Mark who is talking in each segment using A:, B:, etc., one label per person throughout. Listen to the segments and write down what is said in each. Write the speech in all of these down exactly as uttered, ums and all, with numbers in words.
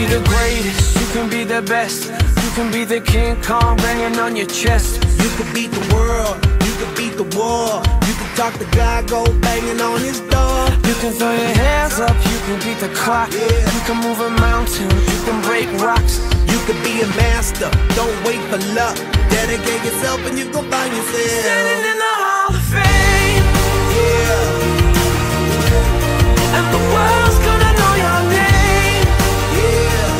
A: the greatest, you can be the best. You can be the King Kong banging on your chest.
B: You can beat the world, you can beat the war. You can talk to God, go banging on his door.
A: You can throw your hands up, you can beat the clock.
B: Yeah.
A: You can move a mountain, you can break rocks.
B: You can be a master, don't wait for luck. Dedicate yourself and you gon' find yourself
A: Standing in the Hall of Fame.
B: Yeah.
A: And the world's gonna know your name.
B: Yeah.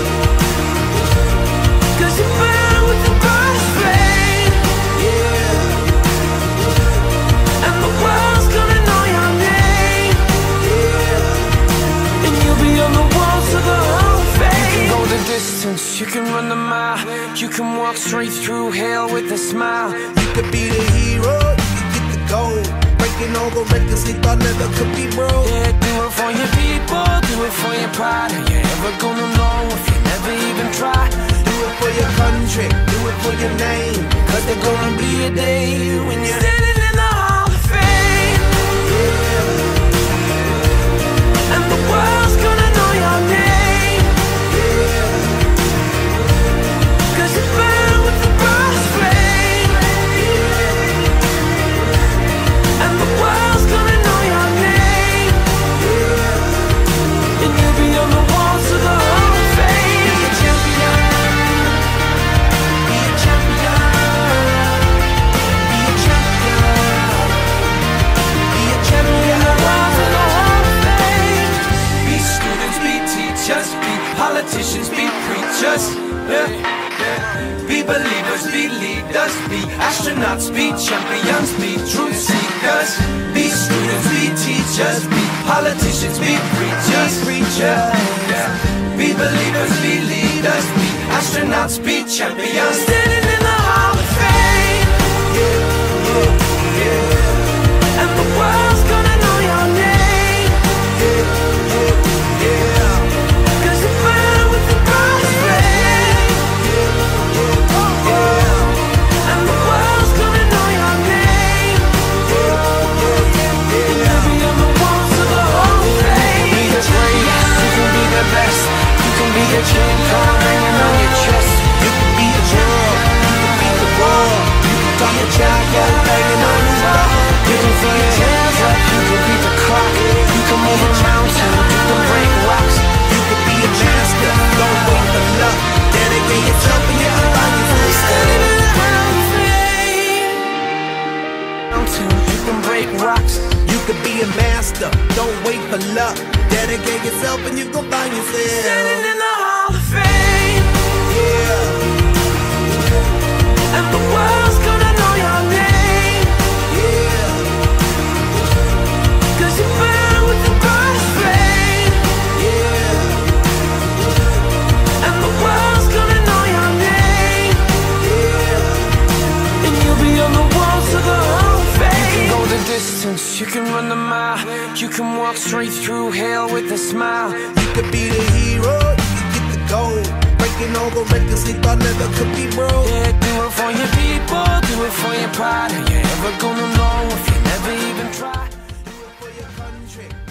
A: Cause you burn with the brightest flame.
B: Yeah.
A: And the world's gonna know your name.
B: Yeah.
A: And you'll be on the walls of the Hall of Fame. You can go the distance, you can run the mile. You can walk straight through hell with a smile.
B: You could be the hero, you can get the gold. Breaking all the records they thought never could be broke.
A: Yeah, do it for your people, do it for your pride. Are you ever gonna know if you never even try?
B: Do it for your country, do it for your name. Cause there's gonna be a day when you're
A: standing in the Hall of Fame.
B: Yeah.
A: And the world's gonna know your name.
B: Yeah.
A: Cause you burn with the brightest flame. Yeah. And the world's gonna know your name. Yeah. And you'll be on the walls of the Hall of Fame.
B: Be a champion. Be a champion. Be a champion. Be a champion.
A: Walls of the Hall of Fame.
C: Be students, be teachers, be politicians, be preachers. Yeah, yeah. Be believers, be leaders, be astronauts, be champions, be truth seekers. Be students, be teachers, be politicians, be preachers, preachers. Yeah. Be believers, be leaders, be astronauts, be champions.
A: Standing in the Hall of Fame.
B: Yeah, yeah, yeah.
A: And the world's gonna know your name.
B: Yeah, yeah, yeah.
A: Cause you burn with the brightest flame.
B: Yeah.
A: And the world's gonna know your name. And you'll be on the walls of the Hall of Fame.
C: Be the greatest, you can be the best. You can be the King Kong hanging on your chest.
B: You can be the world, you can beat the world. You can talk to God, go banging on his door.
C: You can throw your hands up, you can beat the clock. You can move a mountain, you can break rocks.
B: You can be a master, don't wait for luck. Dedicate yourself and you can find yourself
A: Standing in the Hall of Fame.
C: Mountain, you can break rocks.
B: You can be a master, don't wait for luck. Dedicate yourself and you gon' find yourself
A: Standing in the Hall of Fame.
B: Yeah,
A: And the world's gonna know your name.
B: yeah.
A: Cause you burn with the brightest flame.
B: Yeah,
A: And the world's gonna know your name.
B: yeah.
A: And you'll be on the walls of the Hall of Fame.
C: You can go the distance, you can run the mile. You can walk straight through hell with a smile.
B: You could be the hero, you can get the gold. Breaking all the records they thought never could be broke.
C: Yeah, do it for your people, do it for your pride. Are you ever gonna know if you never even try?
B: Do it for your country.